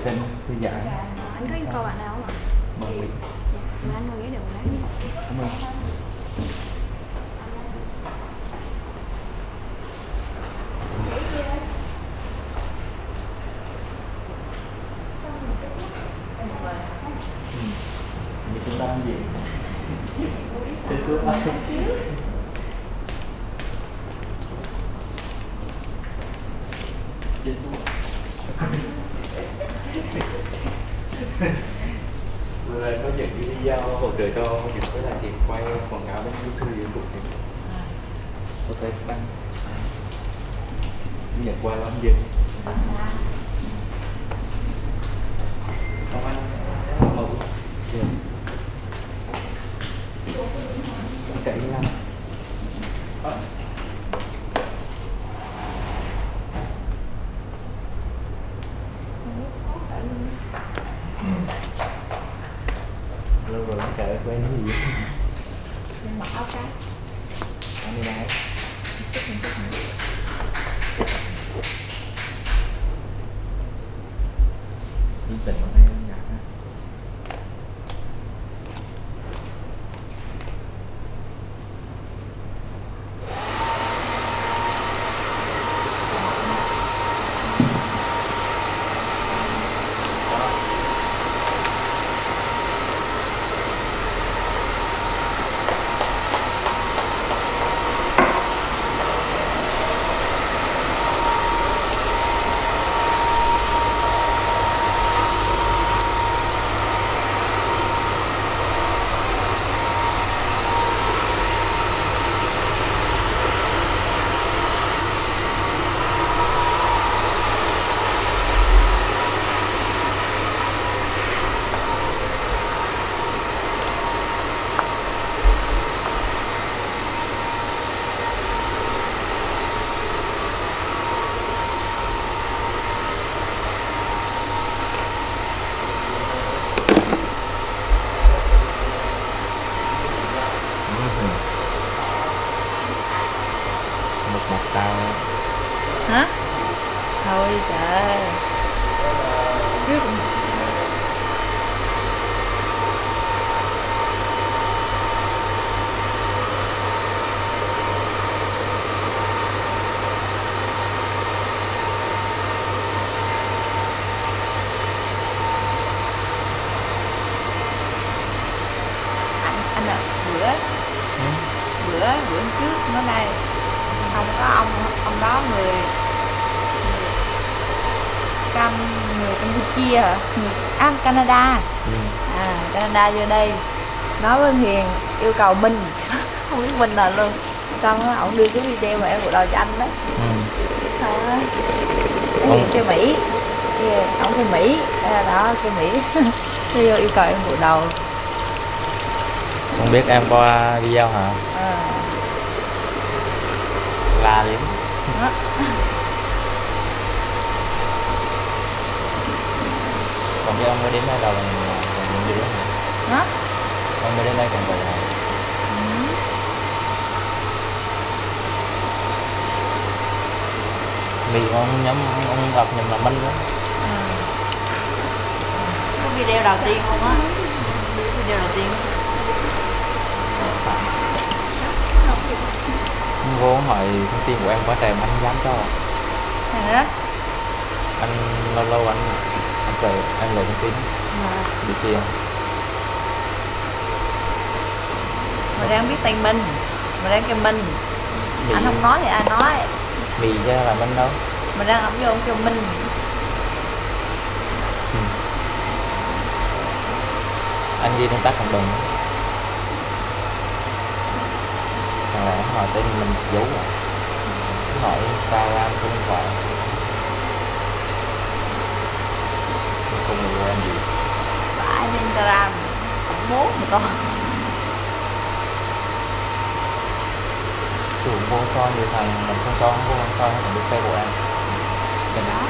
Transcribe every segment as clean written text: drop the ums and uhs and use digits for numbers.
sinh, thư giãn. Anh có yêu cầu bạn nào không ạ? Mời Mỹ. Dạ, anh ngồi ghế được một lát nha. Cảm ơn. Như chúng ta làm gì? Trên thuốc á. Trên thuốc. Vừa rồi có những cái video hỗ trợ cho những cái là tiền quay quảng cáo bên YouTube YouTube thì có thể đăng nhận qua lắm gì không anh màu cậy lắm lâu rồi anh kể quen cái gì Mình mặc áo cái. anh đi đây đi tỉnh ở đây nhạc ha một sao Hả? Thôi trời. Cứ anh ạ, bữa trước nó đây không có ông đó người Campuchia hả? Canada. Canada vô đây nói với Hiền yêu cầu Minh không biết Minh nào luôn, xong á ổng đưa cái video mà em bộ đồ cho anh đó. Xong á Hiền kêu Mỹ, ổng kêu Mỹ đó kêu Mỹ thì yêu cầu em bộ đồ. không biết em qua video hả? Là điểm còn cái ông mới đến đây là mình đi đó hả? Ông mới đến đây còn vậy hả? Vì ông nhắm ông gặp nhầm là Minh đó. Cái video đầu tiên luôn á, video đầu tiên vô hỏi thông tin của em quá trời mà anh dám cho hả? Anh lâu anh sợ em lấy thông tin bị tiền mà đang biết tên Minh mà đang kêu Minh Mỹ. Anh không nói thì ai nói Mì chứ là Minh đâu mà đang ẩm vô ông kêu Minh. Anh ghi công tác cộng đồng hỏi tên mình giấu rồi hỏi Instagram số điện thoại không người quen gì Phải Instagram cũng bố mà con chủ vô soi như thằng mình không cho vô soi nó còn được phe của em cái đó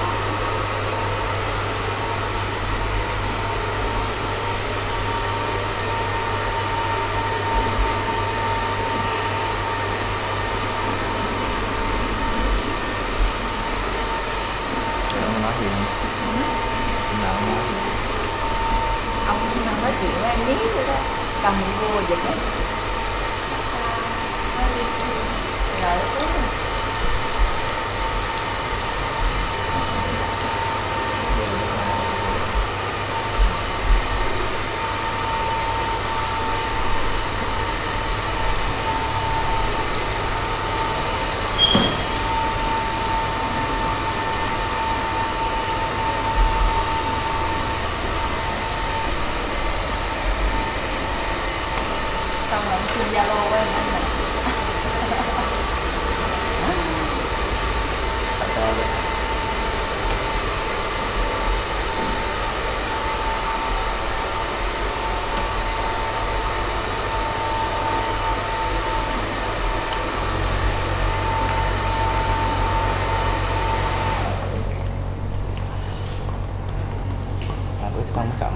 nói gì không? nào cũng nói vậy. Ông đang nói chuyện với em biết vậy đó, cầm vua dịch đấy. Rồi xong rồi ông xin Zalo với anh này. Ướt xong cầm.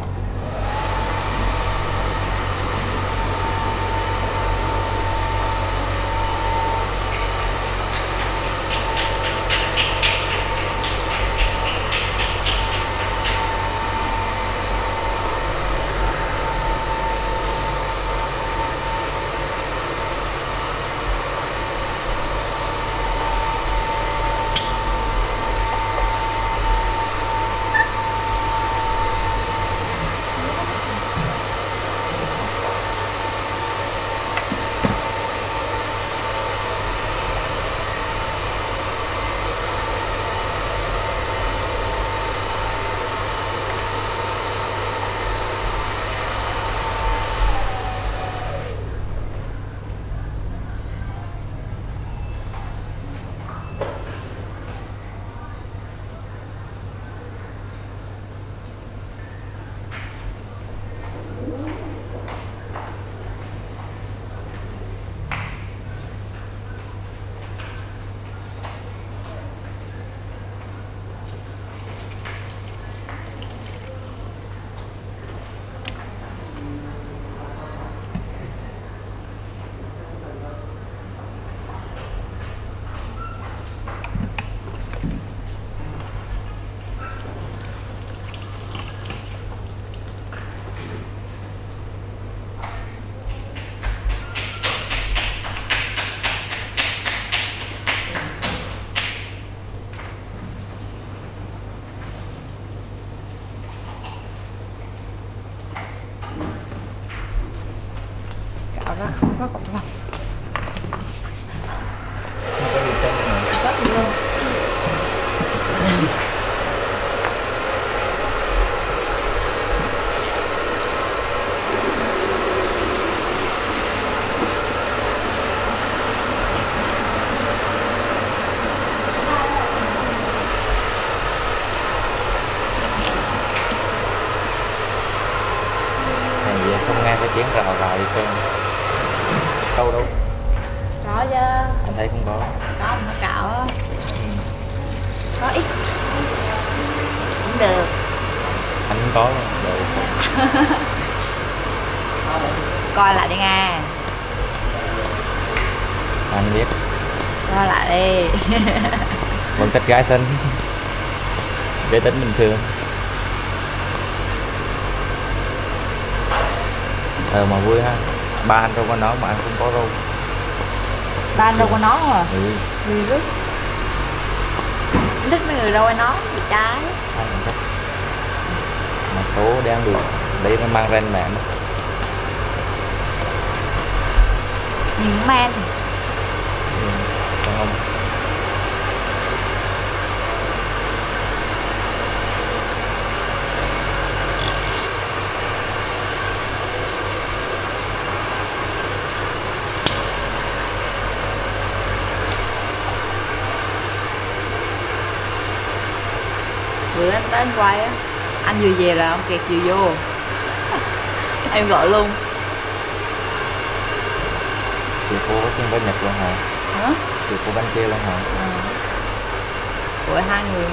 Cạo ra không có cọng lông. Không có gì chân mà. Có gì luôn. Không nghe cái tiếng rào rào gì trơn. Đâu đâu. Có chứ. Anh thấy không có. Có mà nó cạo á. Có ít. Cũng được. Anh không có luôn. Được. Coi lại đi nha. Anh biết. Coi lại đi. Vẫn thích gái xinh. Để tính bình thường. Mà vui ha. Ba anh đâu có nói mà anh không có râu. Ba anh đâu có nói mà. Ừ. Vui rất. Thích mấy người đâu ai nói. Bị trái. Anh không thích. Mà số đang được. Lấy nó mang ren mẹ mất. Nhìn man. Ừ. Không. Bữa anh tới anh quay á, anh vừa về là ông Kiệt vừa vô. Em gọi luôn. Chị cô có trên bên Nhật luôn hả? Hả? Chị cô bên kia luôn hả? Của hai người.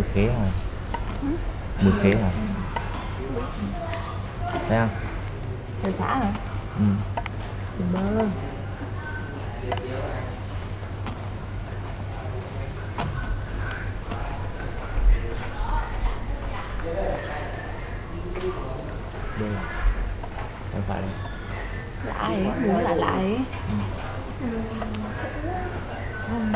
khế hả? Mười khế hả? Thấy không? Từ xã hả? Ừ. Bơ. Đây. Không phải đâu. Lại, muốn lại lại. Không.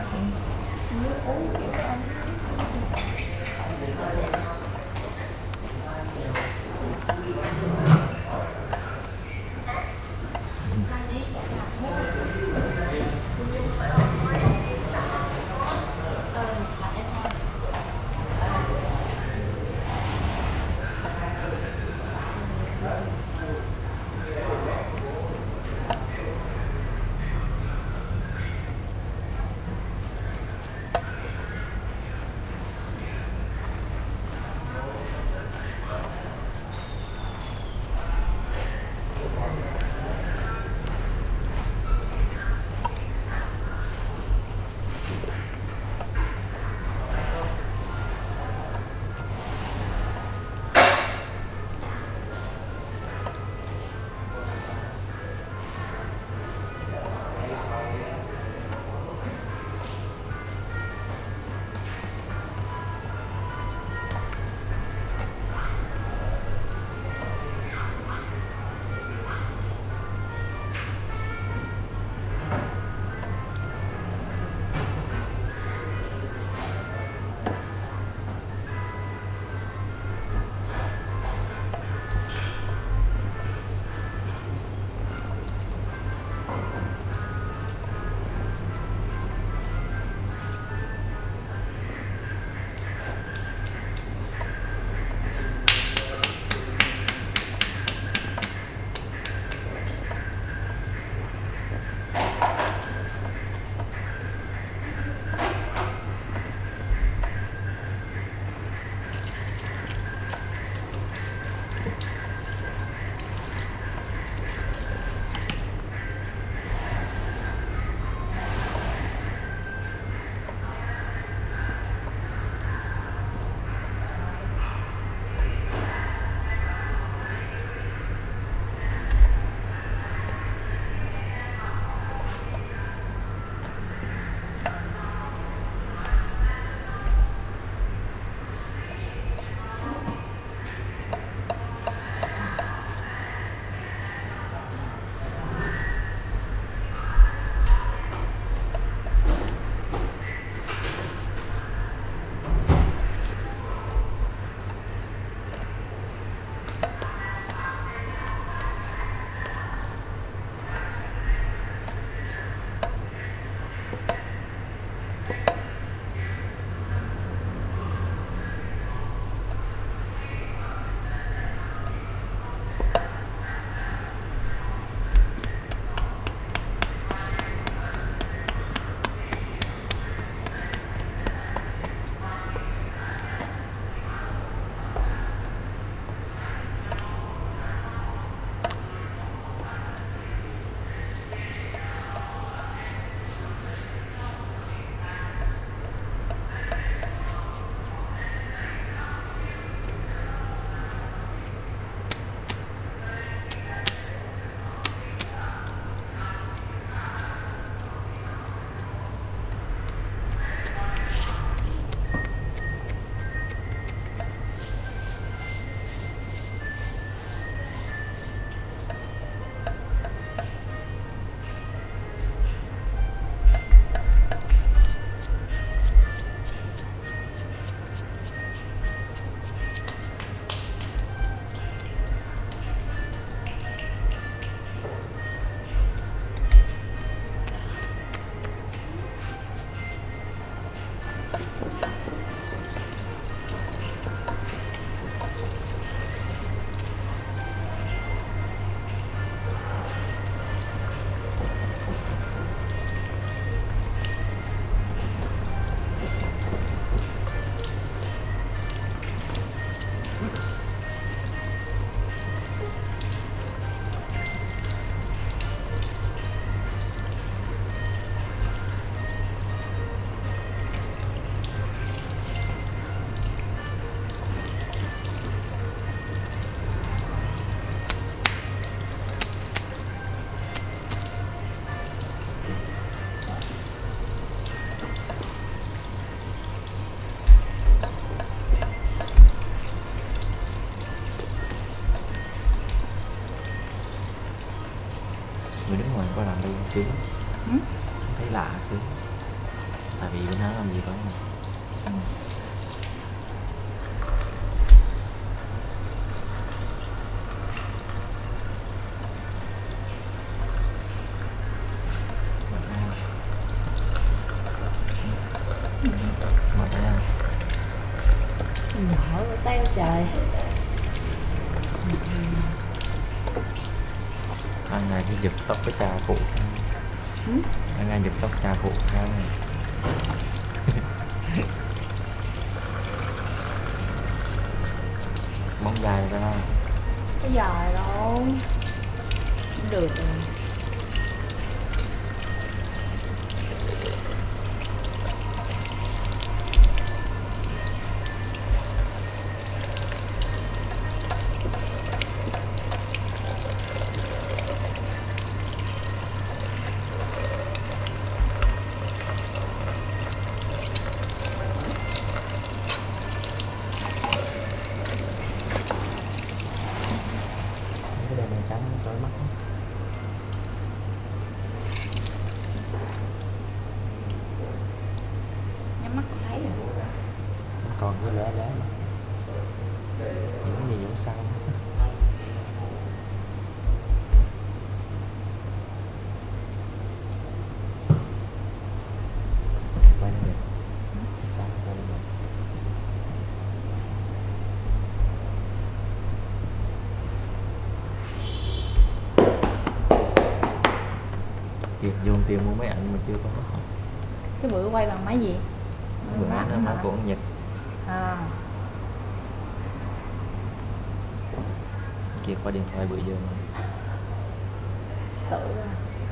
người nước ngoài có làm đây sướng, Ừ? thấy lạ sướng, tại vì bên đó làm gì có mà. Ừ. Mở ra. Mở cái teo trời. Anh này thì giật tóc cái trà phụ. Ừ? Anh này giật tóc trà phụ ra. Bóng dài ra. Cái dài đâu. Không được rồi. Cái đèn này trắng trói mắt. Nhắm mắt còn thấy rồi. Còn cái lóe lóe mà. Những gì giống sao. Quay lên được. Sao quay lên được. Kịp dùng tiền mua máy ảnh mà chưa có. Cái bữa quay bằng máy gì? Bữa Má nó hả? của con Nhật. À. Kịp qua điện thoại bữa giờ mà. Tự ra.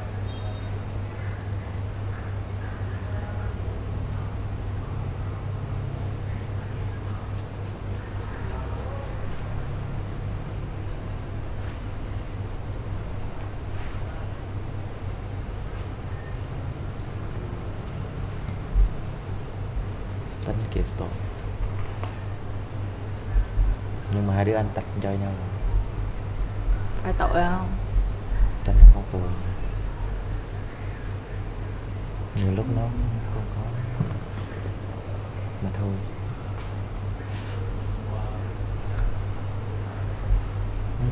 Tính kịp tốt. Nhưng mà hai đứa anh tách cho nhau. Phải tội không? Tính không tù. Nhiều lúc nó không có. Mà thôi. Ừ.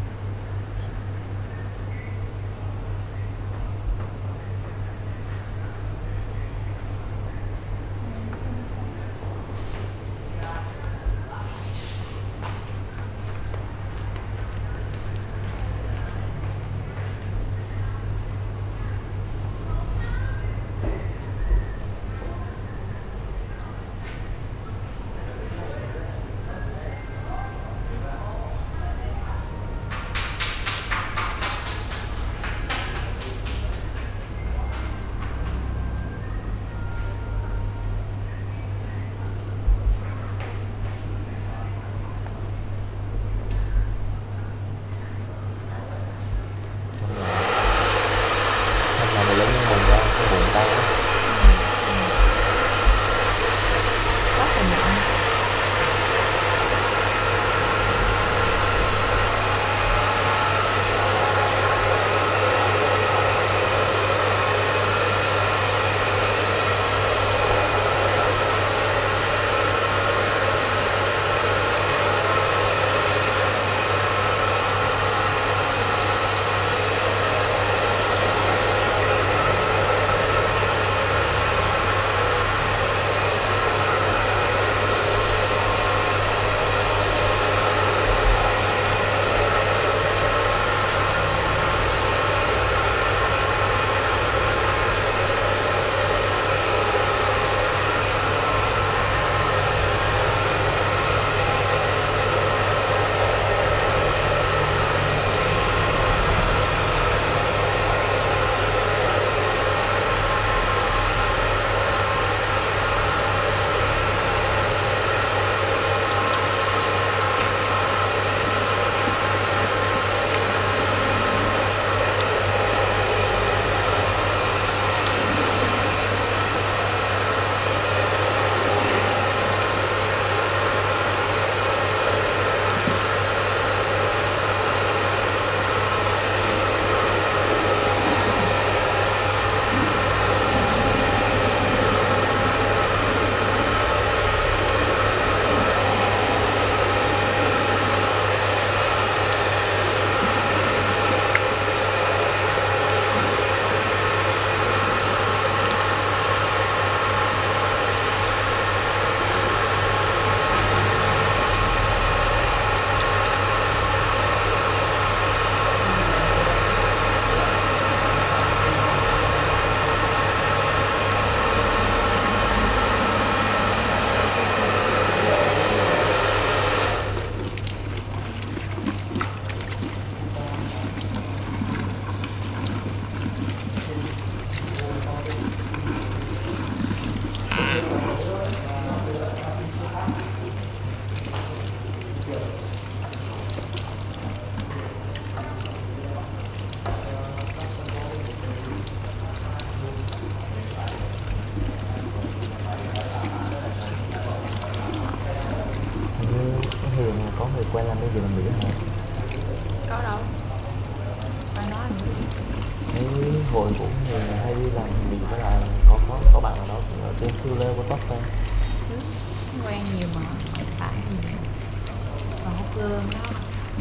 cái gì làm Mỹ hả? Có đâu. Anh nói gì? Cái hồi của người hay đi làm Mỹ với lại có bạn nào đó cũng ở trên Thư Lê của Tóc thôi. Quen nhiều mà phải nhiều. Còn hút lương đó.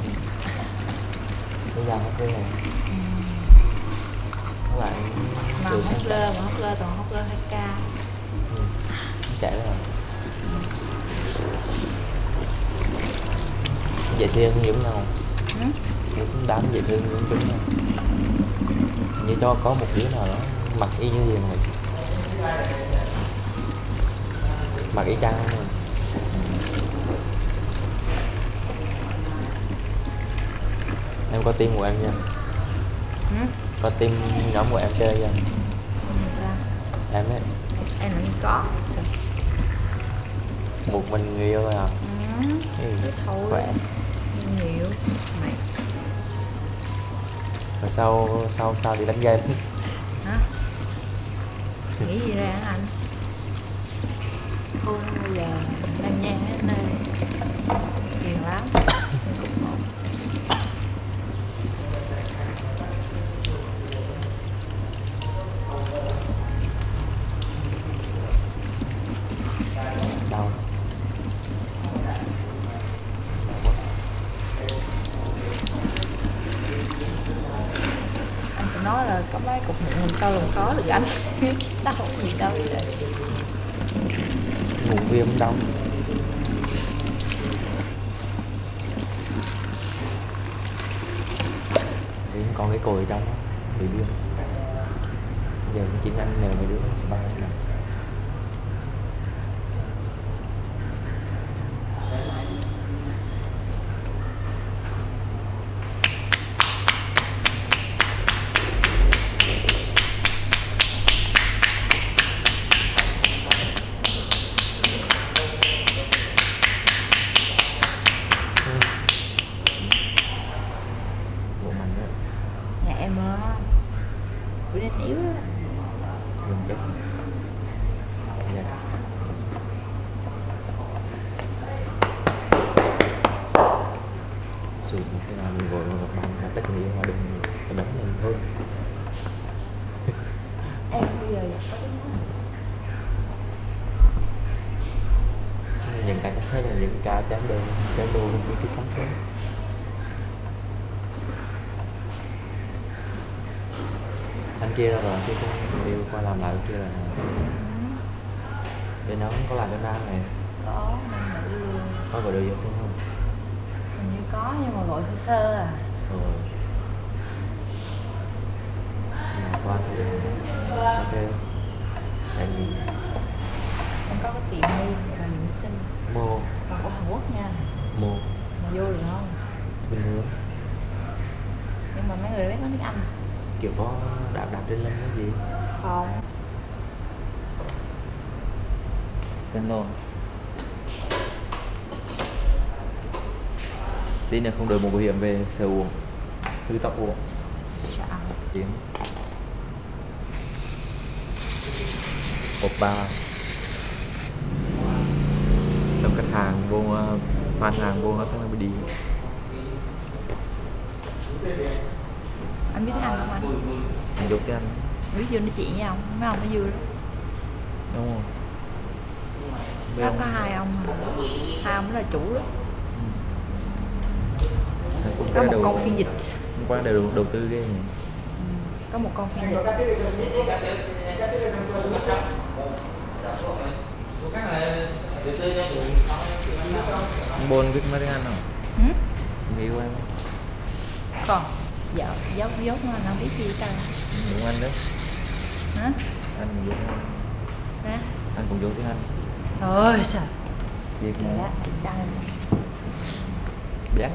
Bây giờ hút lương này. Các bạn Mà hút lơ toàn hút lơ 2K. Chạy rồi. Dễ thương những nào? Những đám dễ thương những chúng nào? Như cho có một đứa nào đó mặc y như gì mà mặc y chang rồi. Em có team của em nha. Có team nhóm của em chơi nha. Em ấy. Em làm gì có. Một mình người yêu thôi à? Thôi. Khỏe. Nhiều. Mày. Rồi sau đi đánh game. Hả? Nghĩ gì ra hả anh? Thôi bây giờ đang nhang hết nơi. Kiền lắm. Đau. Anh phải nói là có mấy cục miệng mình câu làm khó được anh. Đau gì đâu vậy. Ngủ viêm đau. Thì còn cái cồi trong đó bị viêm. Giờ chính anh nèo mấy đứa spa này. Nhà em á, bữa nay yếu đó. Gần chết. Dạ. Sụt một cái nào mình gọi một bằng mà tất nhiên mà đừng đánh mình thôi. Em bây giờ có Những cái thấy là những ca chém đồ những cái cắm xuống. Anh kia đâu rồi, anh kia cũng yêu qua làm lại bên kia là bên đó có làm cho Nam này. có mình nữ luôn. Có gọi đồ vô xin không? Hình như có nhưng mà gọi sơ sơ à. Mà qua thì ok. Tại vì Em có cái tiệm mua là nữ sinh. Mô. Còn của Hàn Quốc nha. Mô. Mà vô được không? Bình thường. Nhưng mà mấy người biết nói tiếng Anh. Kiểu có đạp trên lưng cái gì? Không. Xin luôn. Tí nữa không đổi mũ bảo hiểm về xe uống. Hư tóc uống. Chào. Tiếng. Oppa. Xong khách hàng vô, fan hàng vô nó thấy nó bị đi. Anh biết tiếng Anh không anh? Anh dục tiếng Anh. Biết vô nói chuyện với ông, mấy ông nó vui lắm. Đúng không? Nó có hai ông mà. Hai ông đó là chủ đó. Có một con phiên dịch. Hôm qua đều đầu tư cái này. Có một con phiên dịch. Bôn biết mấy tiếng Anh không? Người yêu em. Còn dạo dốt mà anh không biết gì hết. Đúng anh đấy. Hả? Anh cũng giống. Hả? Anh cũng giống tiếng Anh. Ôi sao? Việc Dạ, mà chăng. biết.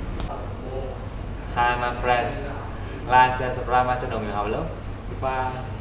Hi my friend. Like and subscribe my channel. Mình học lớp. Bye.